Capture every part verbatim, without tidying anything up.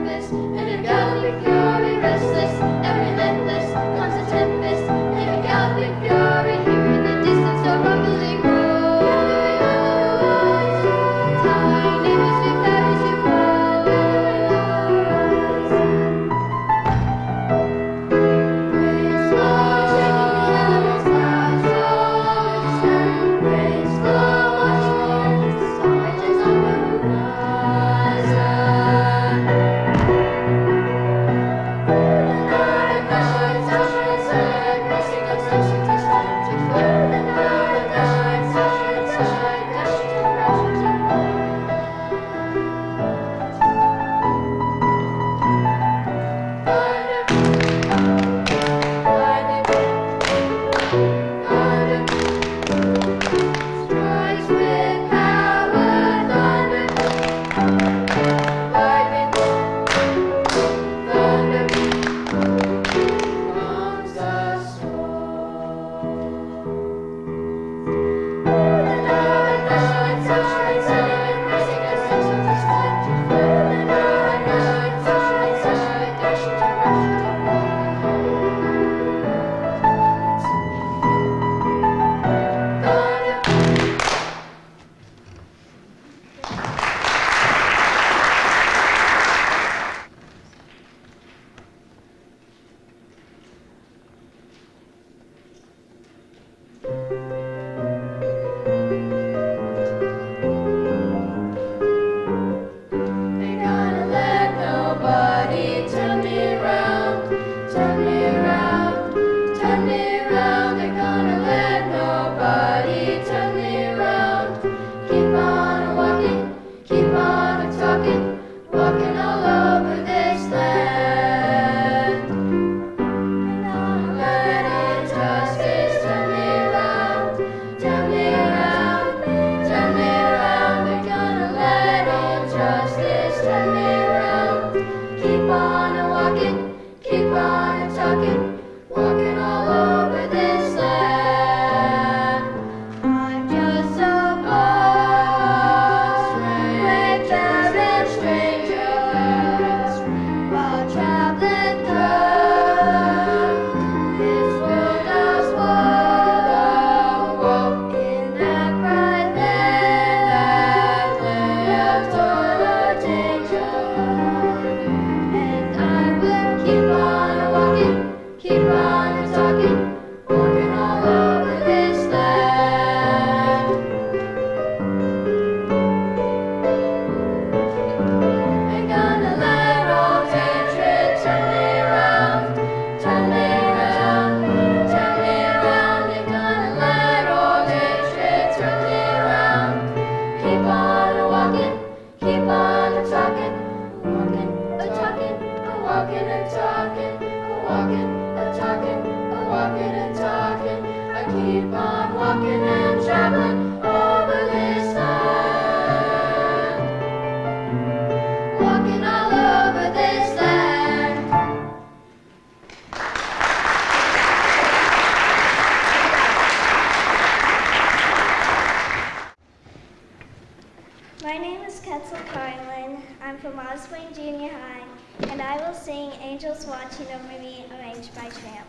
My name is Ketzel Carlin. I'm from Osborne Junior High, and I will sing Angels Watching Over Me, arranged by Tramp.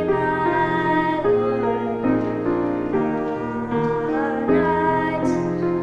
Night,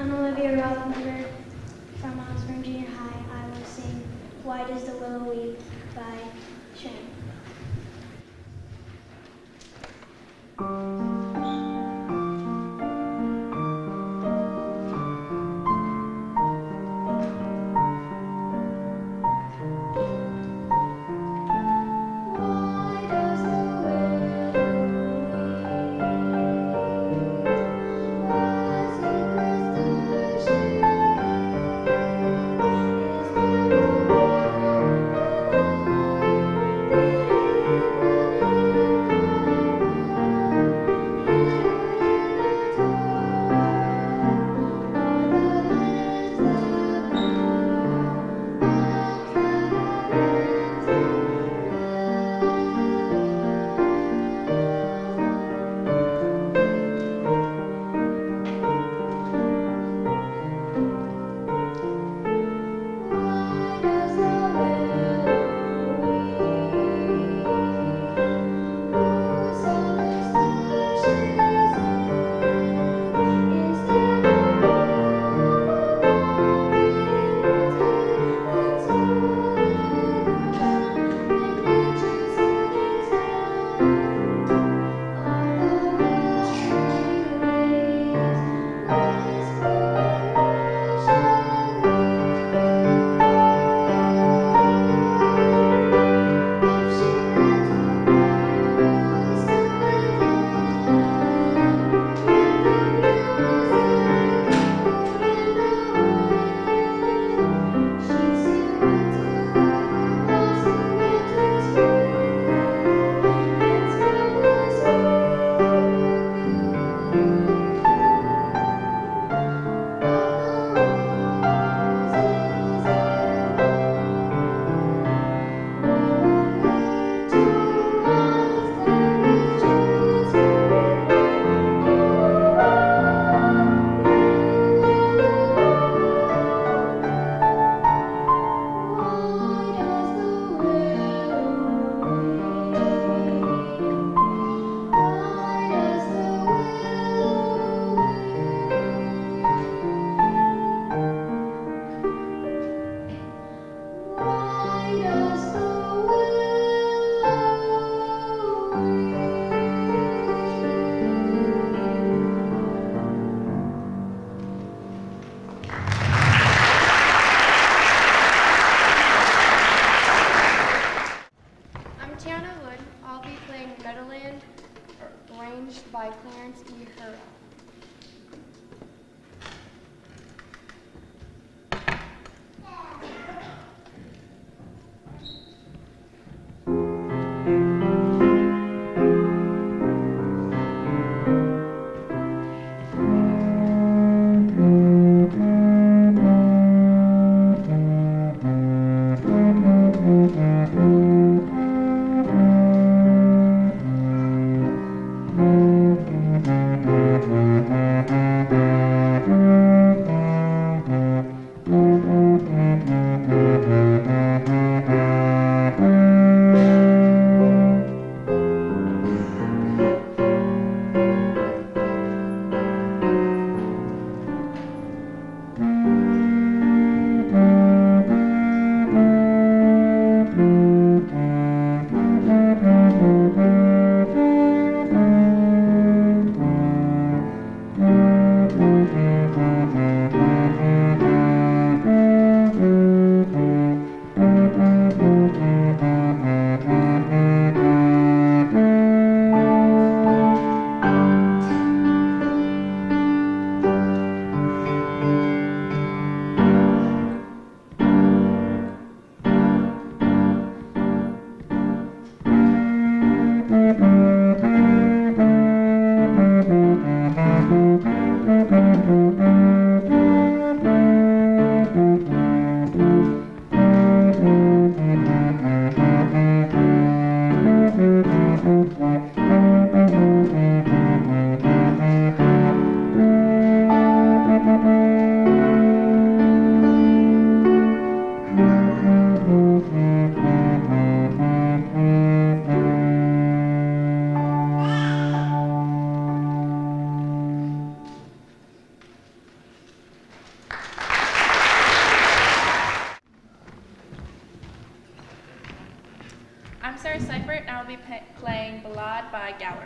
I'm Olivia Rothenberger from Osborne Junior High. I will sing Why Does the Willow Weep by Shane. Thank you. Mary Seifert, and I will be playing Ballade by Gower.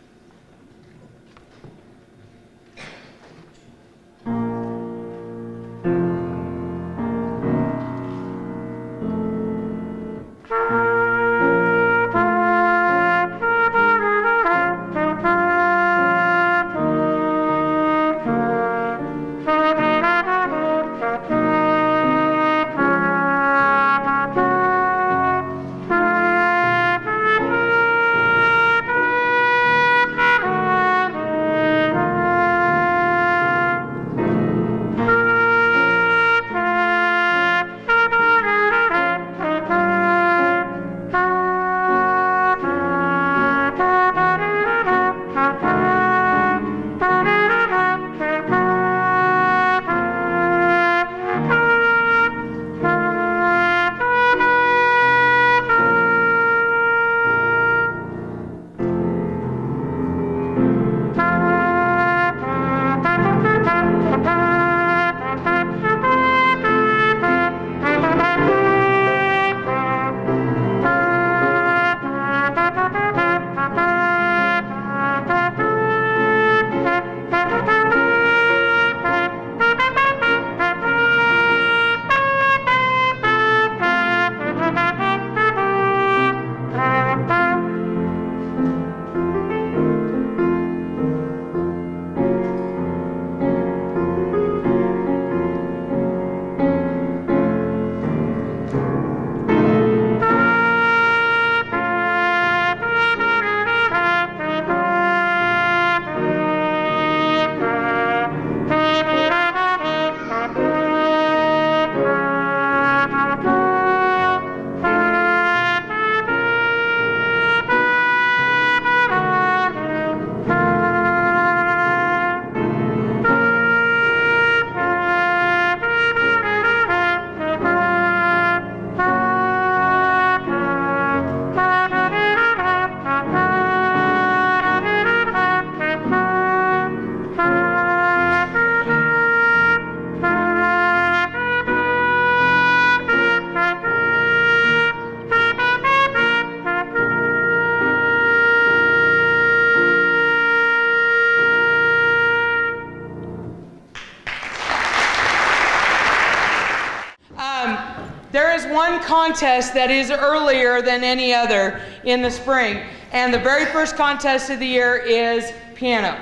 There is one contest that is earlier than any other in the spring, and the very first contest of the year is piano.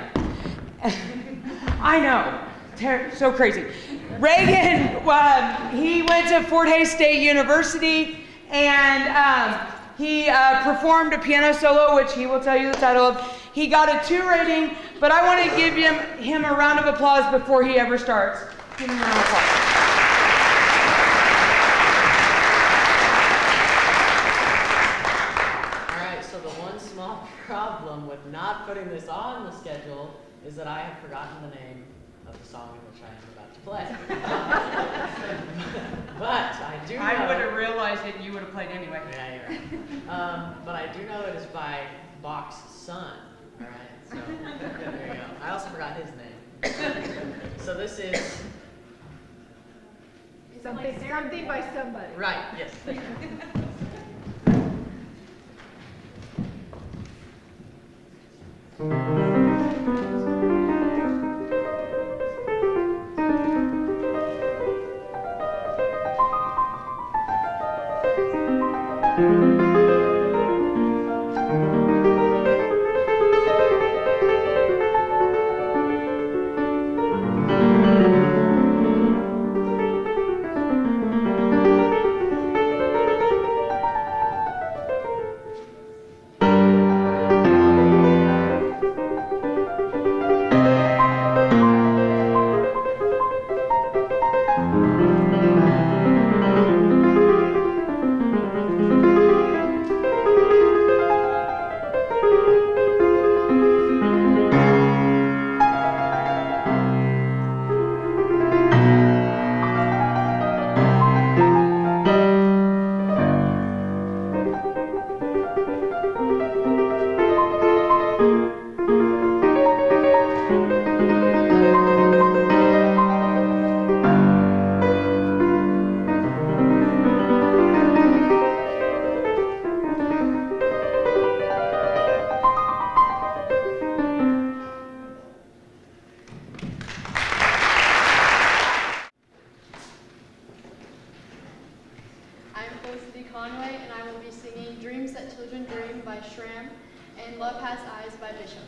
I know, ter- so crazy. Reagan, uh, he went to Fort Hays State University, and um, he uh, performed a piano solo, which he will tell you the title of. He got a two rating, but I want to give him, him a round of applause before he ever starts. Give him a round of applause. Problem with not putting this on the schedule is that I have forgotten the name of the song in which I am about to play. But I do know... I would have realized it and you would have played anyway. Yeah, you're right. Um, but I do know it is by Bach's son. All right, so there you go. I also forgot his name. So this is... Something, something by somebody. Right, yes. Thank you. Conway, and I will be singing Dreams That Children Dream by Shram and Love Has Eyes by Bishop.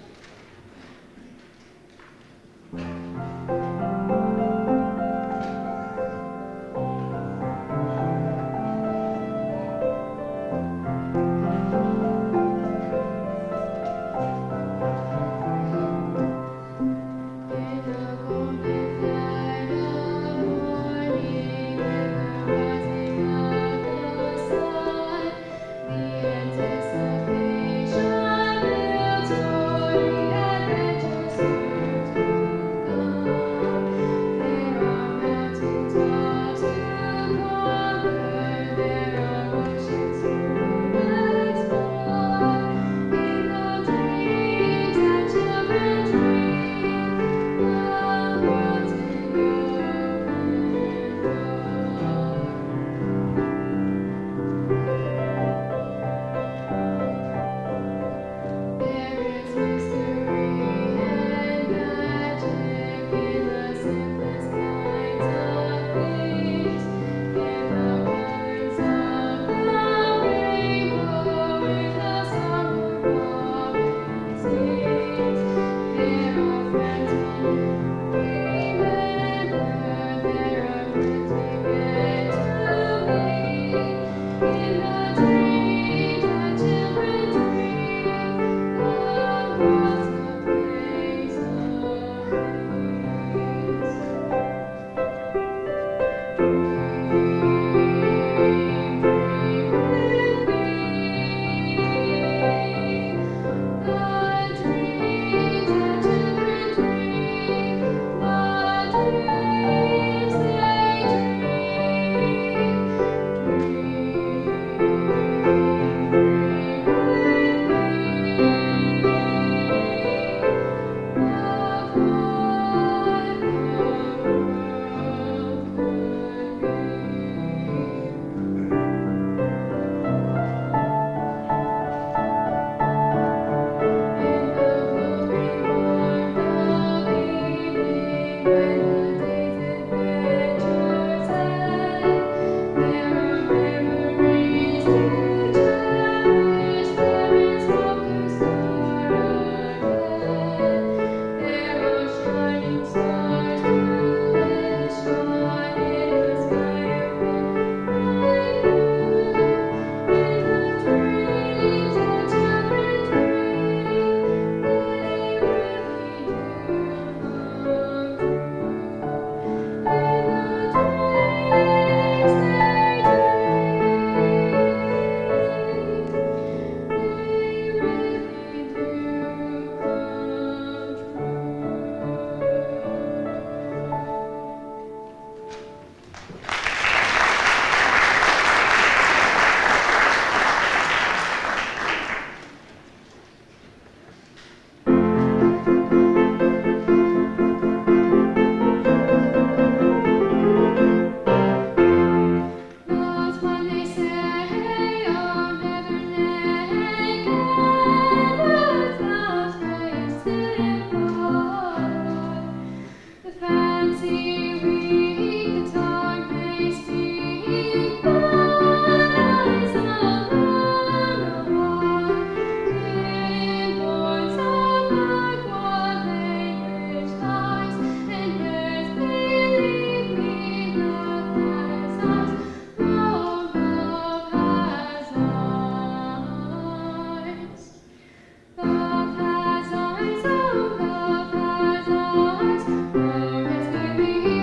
Love has eyes, oh love has eyes, oh yes baby.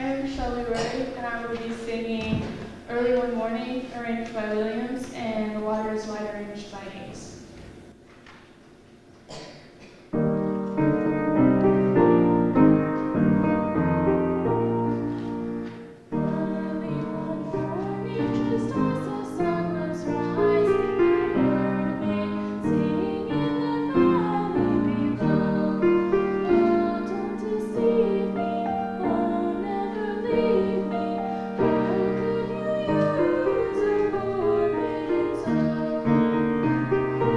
am Shelley Ray, and I will be singing Early One Morning, arranged by Williams, and The Water is Wide, arranged by Hayes. Thank you.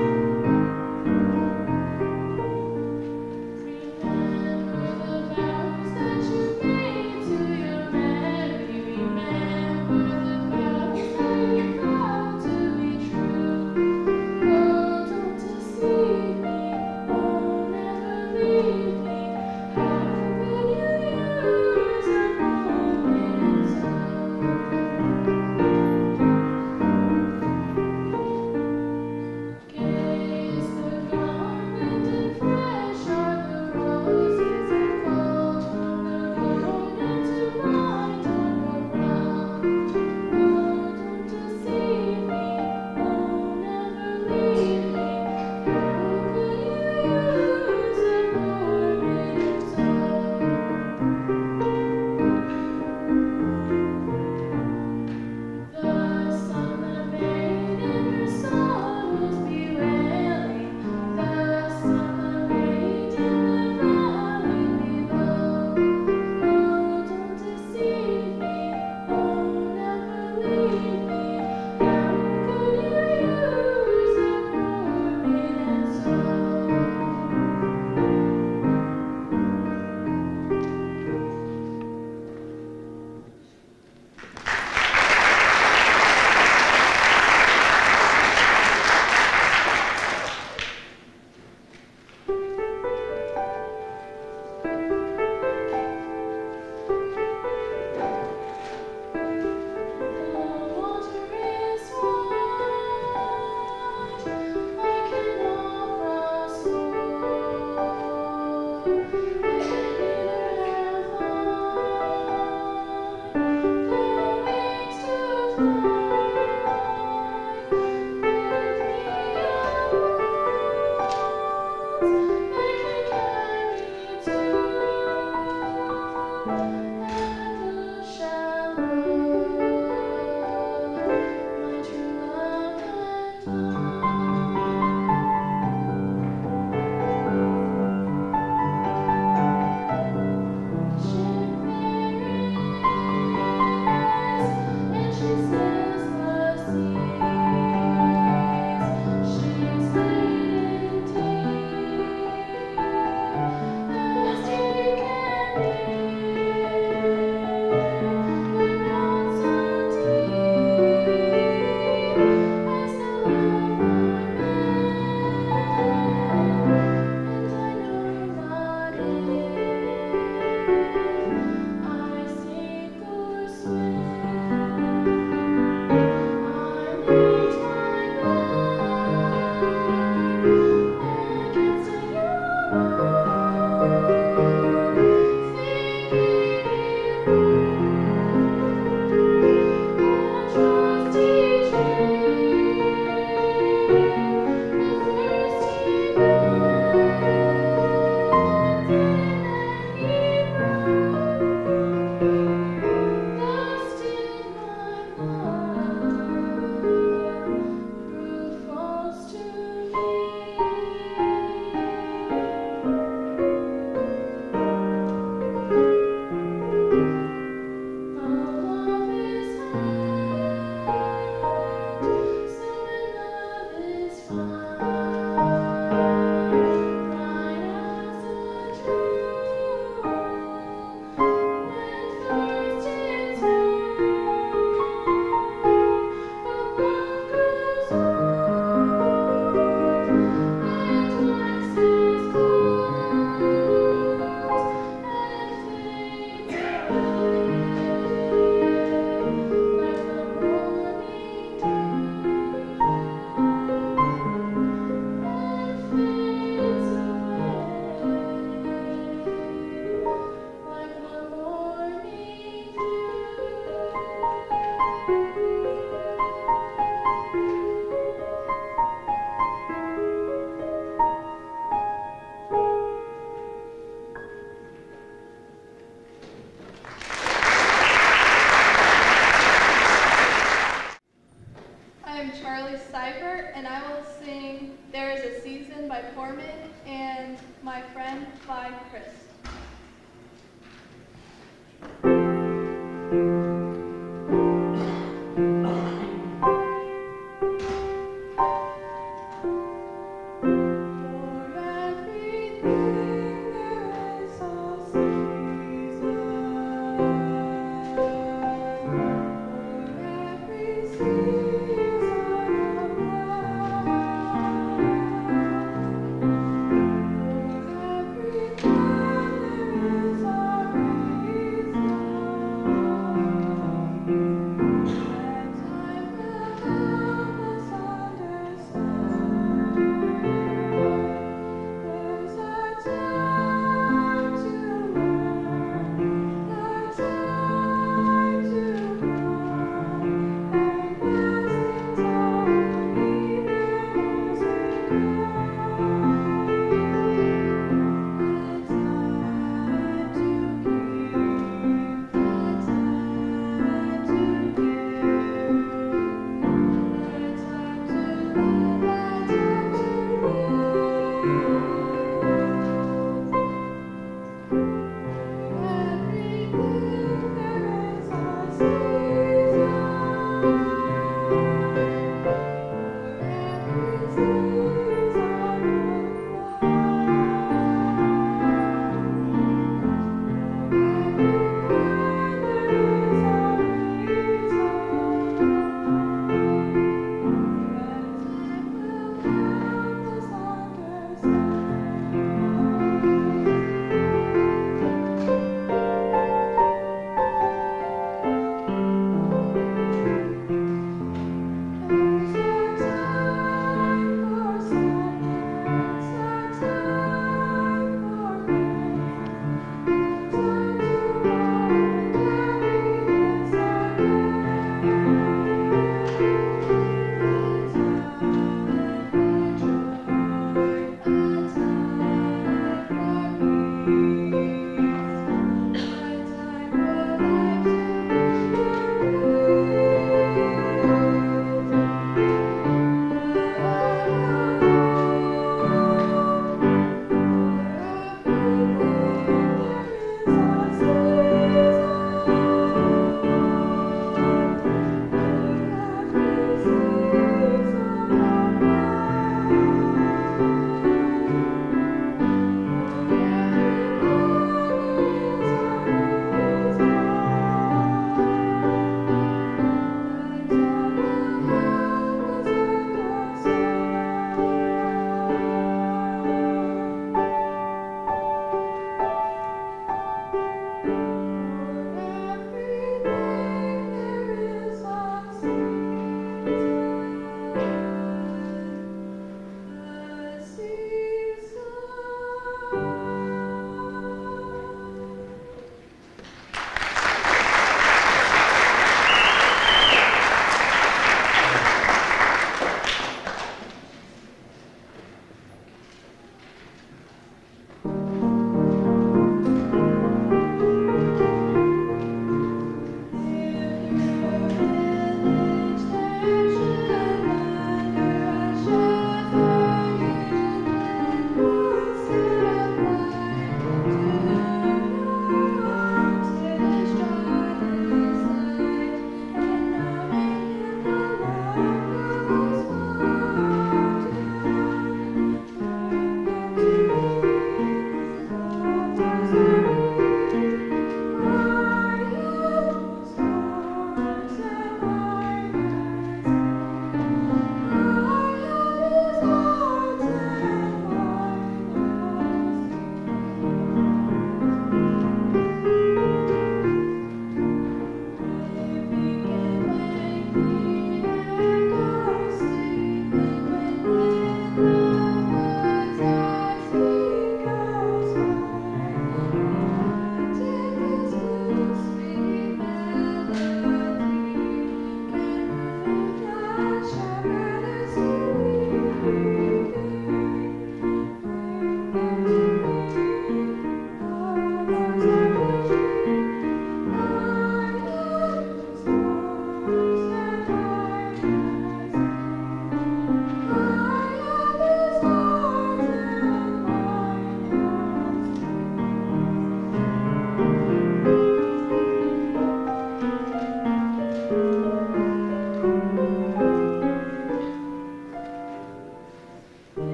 Corman, and My Friend by Chris. Thank you.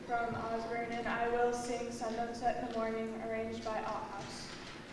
from Osborne, and I will sing Sun Don't Set in the Morning, arranged by House.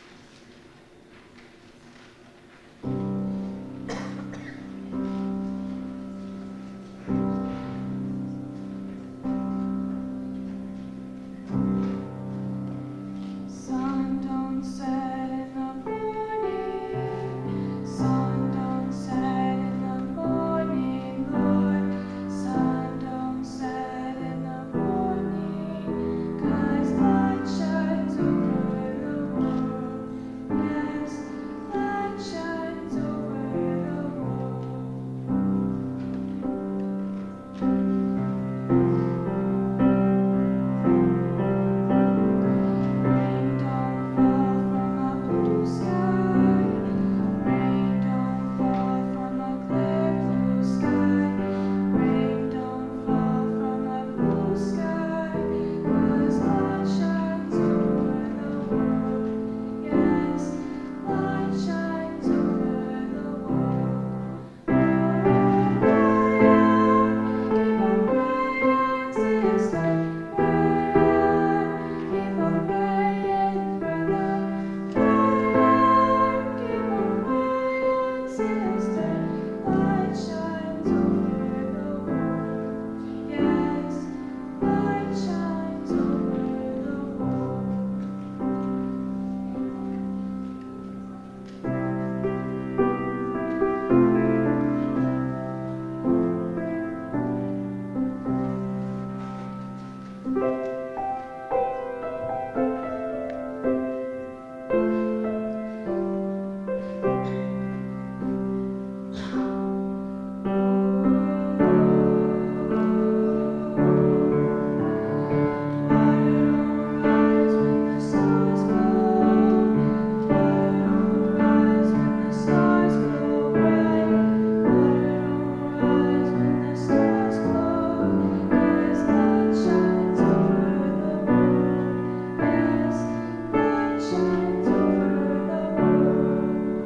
Sun don't set in the morning, sun don't set in the morning, Lord. Sun don't set in the morning, 'cause light shines over the world. Yes, light shines over the world. Rain don't fall from a blue sky. Rain don't fall from a clear blue sky. Rain don't fall from a blue sky. 'Cause light shines over the world. Yes, light shines over the world. Keep on praying, sister. Keep on praying, brother. Keep on praying, sister. Light shines over the world. Yes, light shines over the world. Water don't rise when the stars glow. Water don't rise when the stars glow bright. Water don't rise when the stars glow. 'Cause light shines over the world. Yes, light shines over the world.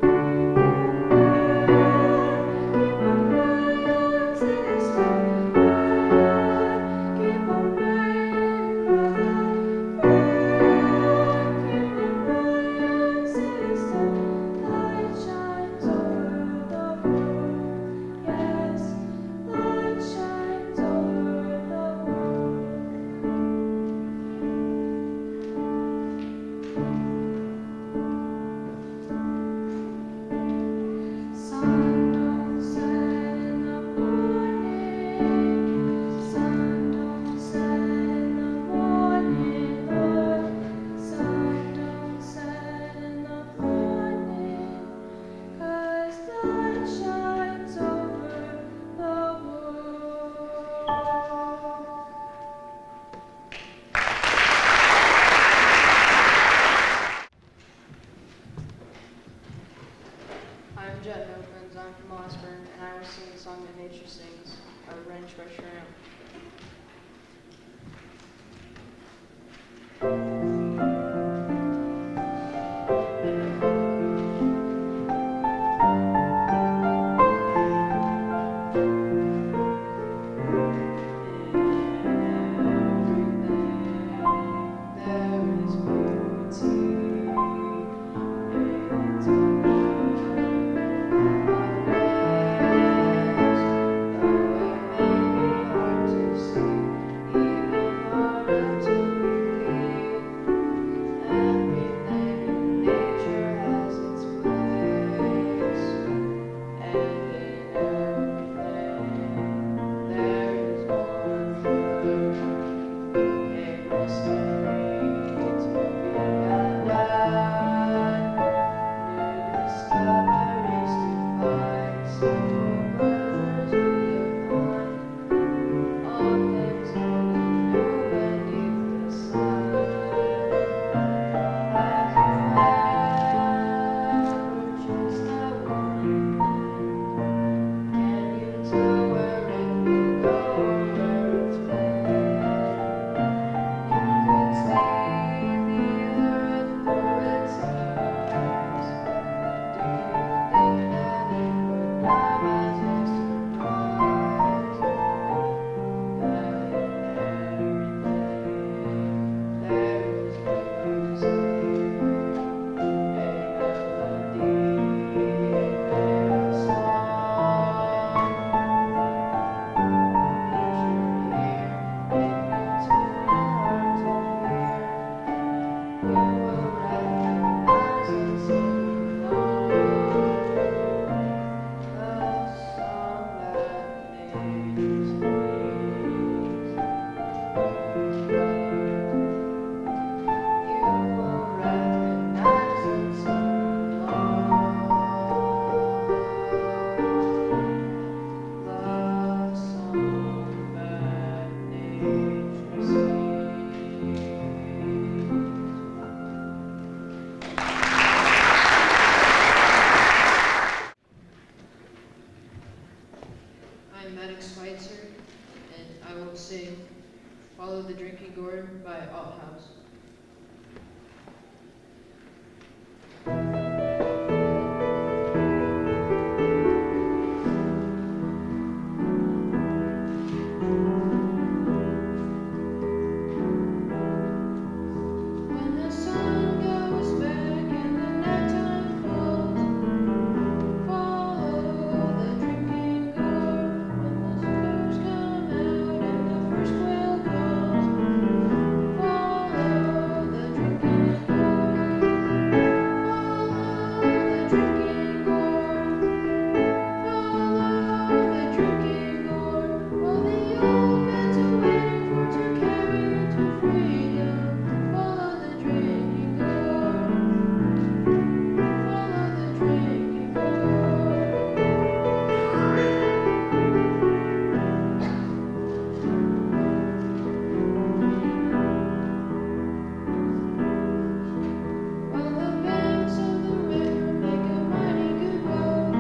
Keep on praying, sister. Keep on praying, brother. Keep on praying, sister. Light shines over the world. Yes, light shines over the world. Sun don't set in the morning, sun don't set in the morning, Lord. Sun don't set in the morning, 'cause light shines over the world. I'm Jet Opens, I'm from Osborne, and I will sing the song that nature sings, arranged by Shram. There is beauty Can you tell where it will go or where it's been? Follow the Drinking Gourd by Alt House. When the sun goes back and the nighttime falls, follow the drinking gourd. When the stars come out and the first quail calls, follow the drinking gourd. Follow the drinking gourd. Follow the drinking gourd. While the old man's are waiting for to carry you to freedom. Follow the drinking gourd. Follow the drinking gourd. While the banks of the river make a mighty good road,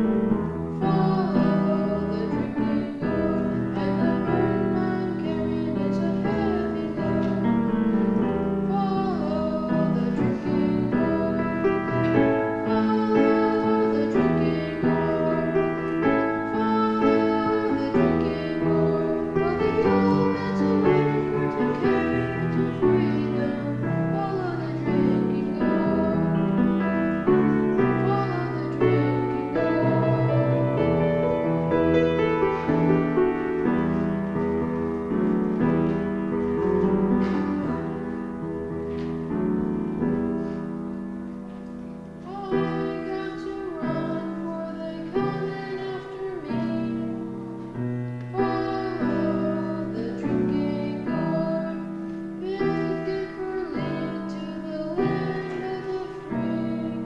follow the drinking gourd. And the burden I'm carrying is a heavy load. Follow the drinking gourd. Follow the drinking gourd. Follow the drinking gourd. While the old man's are waiting for to carry you to freedom. Follow the drinking gourd. Follow the drinking I got to run, for they coming after me. Follow the drinking gourd. Pilgrim lead to the land of the free.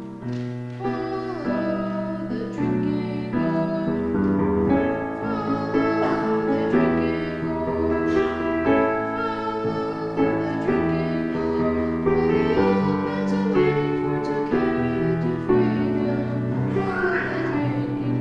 Follow the drinking gourd. Follow the drinking gourd. Follow the drinking gourd. While the old man's are waiting for to carry you to freedom. Follow the drinking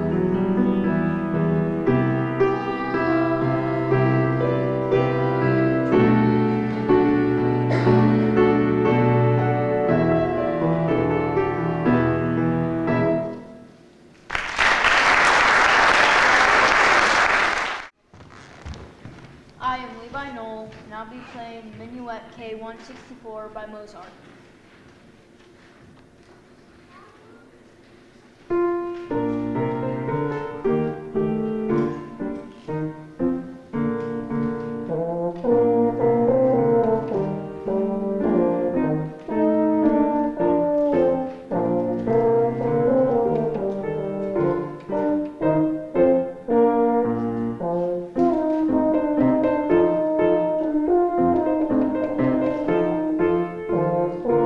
I am Levi Knoll, and I'll be playing Minuet K one sixty-four by Mozart. gourd.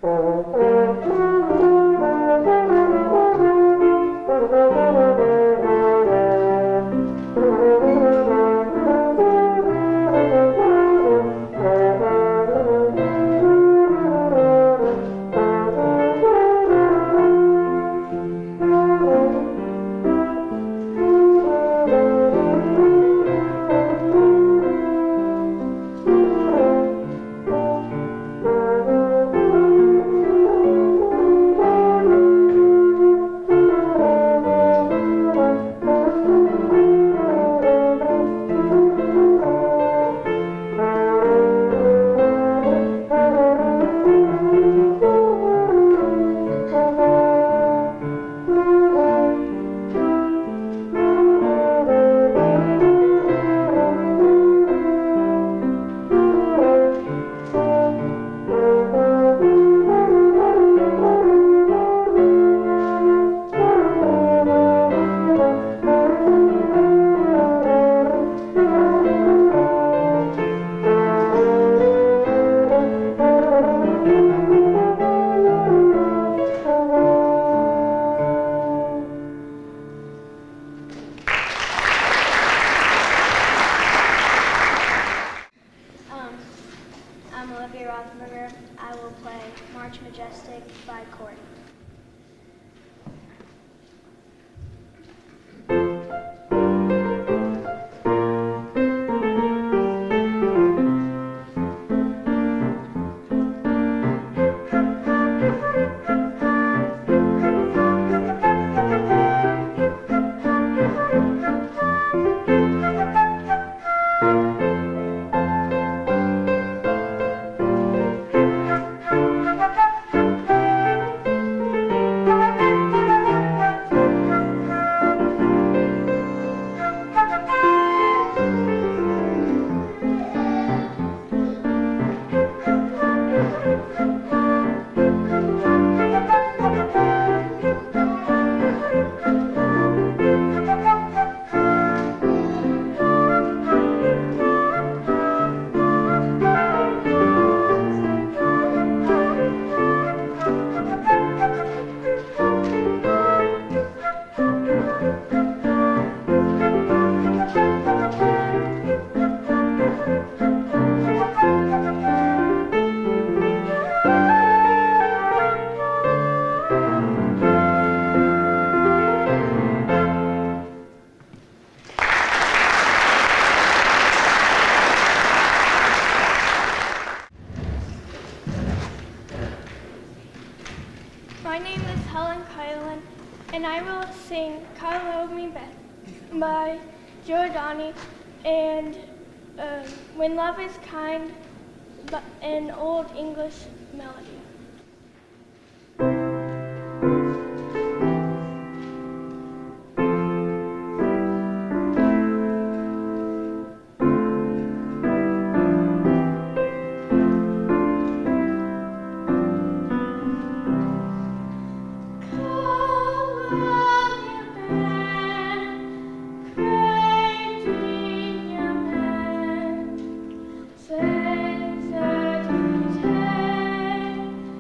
I will play March Majestic by Court. My name is Helen Kylan, and I will sing "Kyle Me Back" by Giordani and um, "When Love Is Kind," bu- an old English melody. Say, say,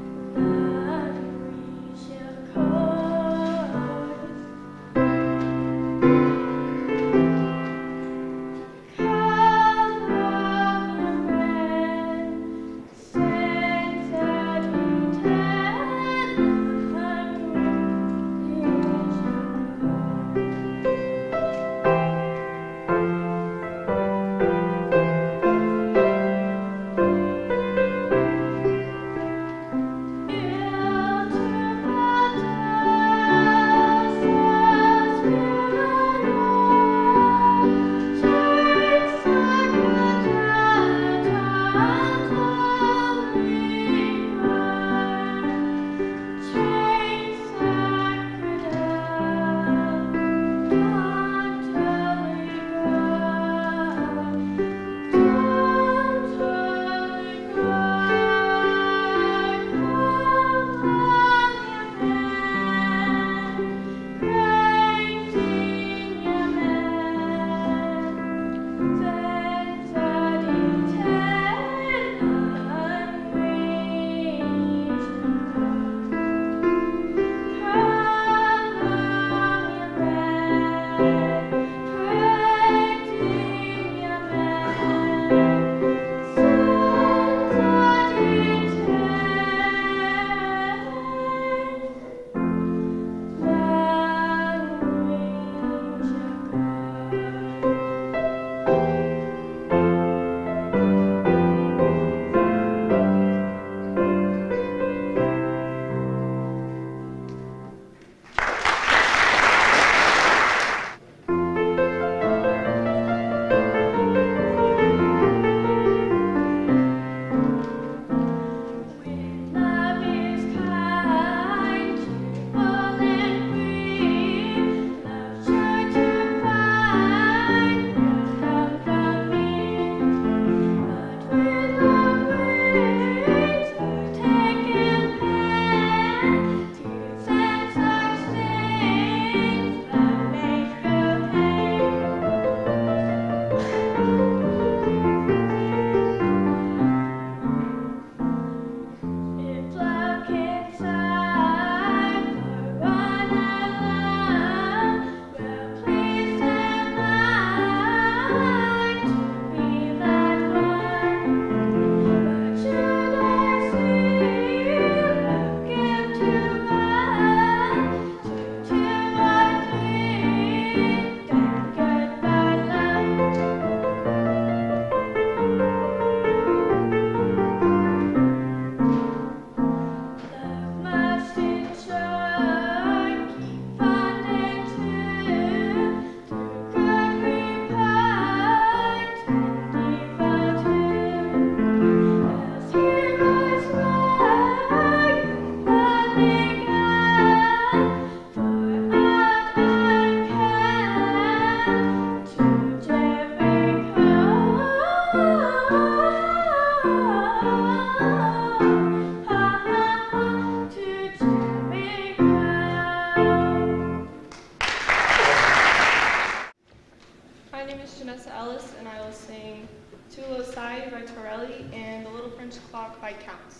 Torelli, and The Little French Clock by Counts.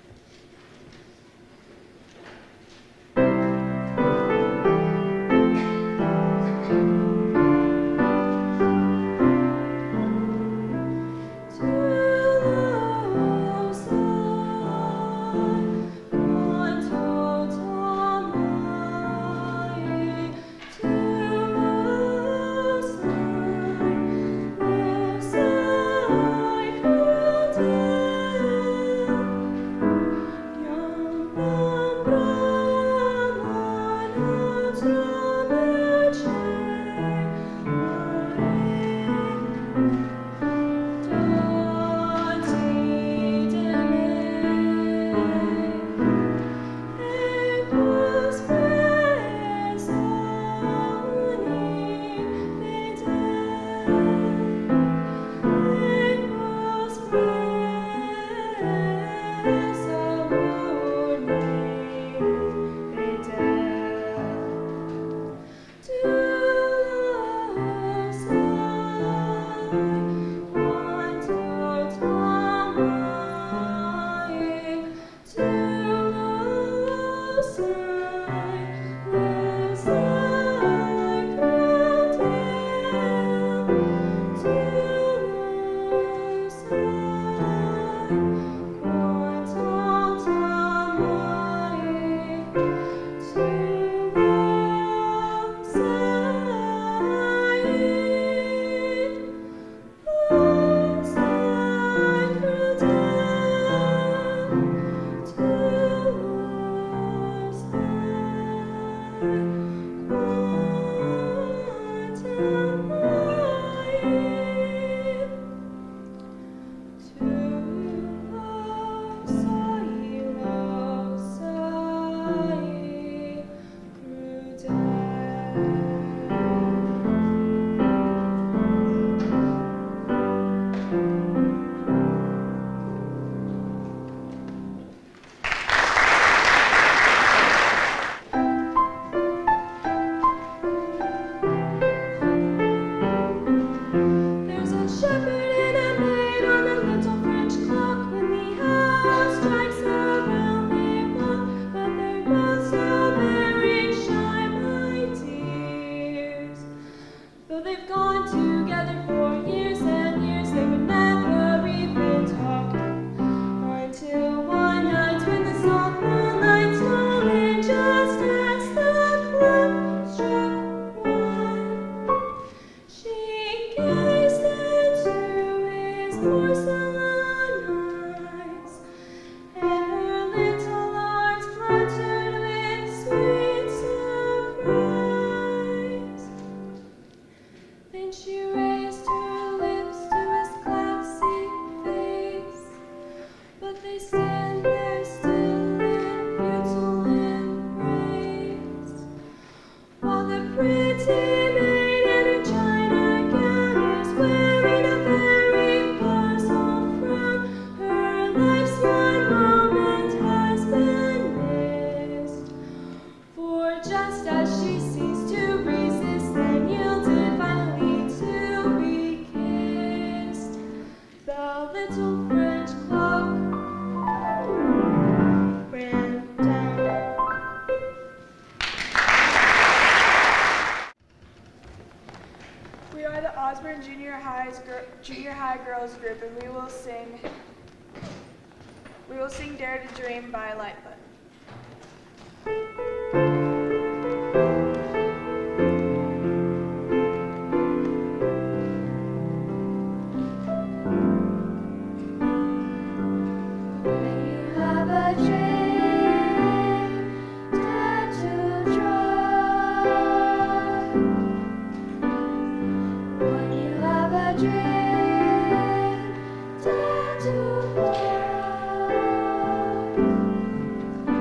We are the Osborne Junior High's gr- Junior High Girls Group, and we will sing. We will sing "Dare to Dream" by Lightfoot. Dream, dare to fly.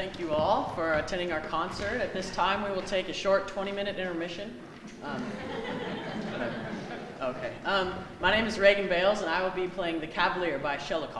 thank you all for attending our concert. At this time, we will take a short twenty minute intermission. Um, okay. Um, my name is Reagan Bales, and I will be playing The Cavalier by Shelikoff.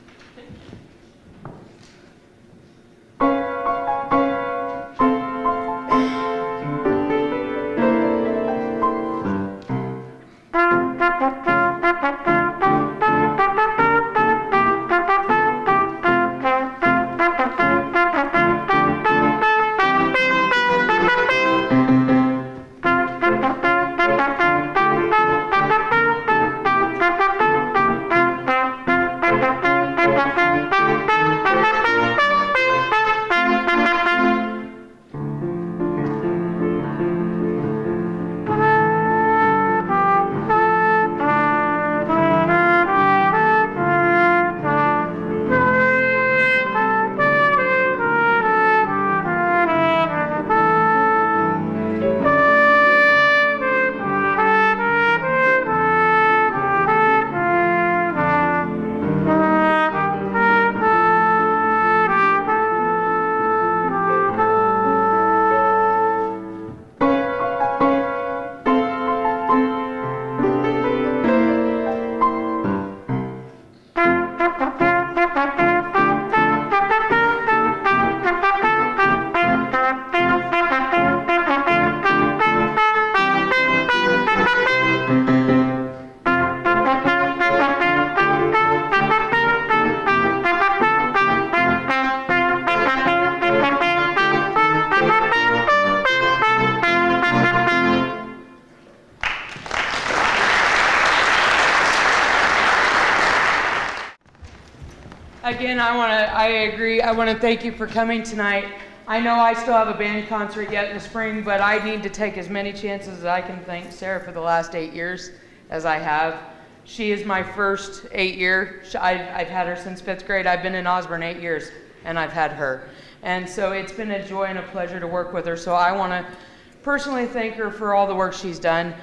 Again, I want to, I agree. I want to thank you for coming tonight. I know I still have a band concert yet in the spring, but I need to take as many chances as I can. Thank Sarah for the last eight years as I have. She is my first eight year. I've, I've had her since fifth grade. I've been in Osborne eight years, and I've had her. And so it's been a joy and a pleasure to work with her. So I want to personally thank her for all the work she's done.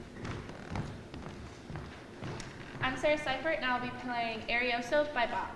I'm Sarah Seifert, and I'll be playing Arioso by Bach.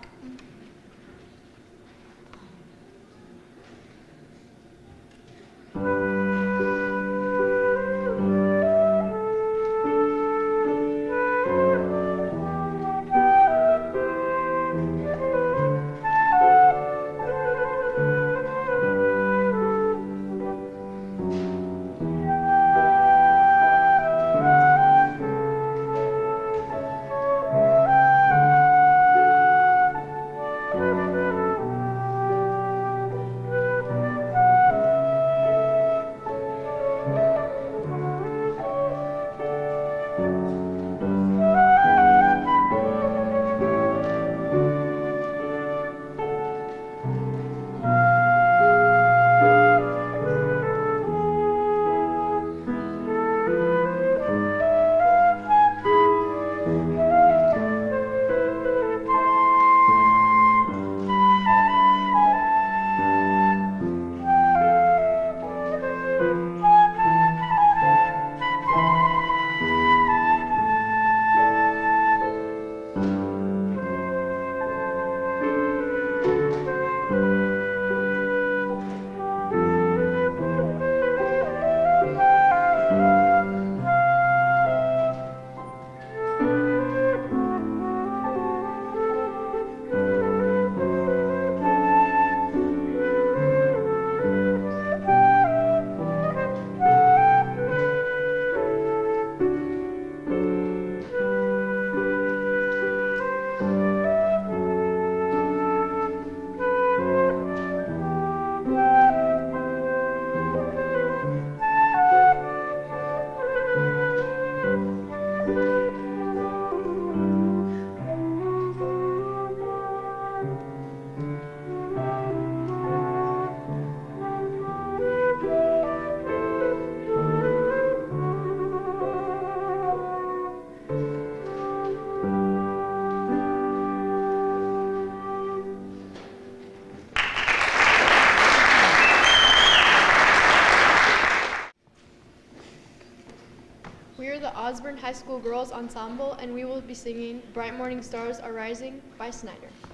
We are the Osborne High School Girls Ensemble, and we will be singing Bright Morning Stars Are Rising by Snyder.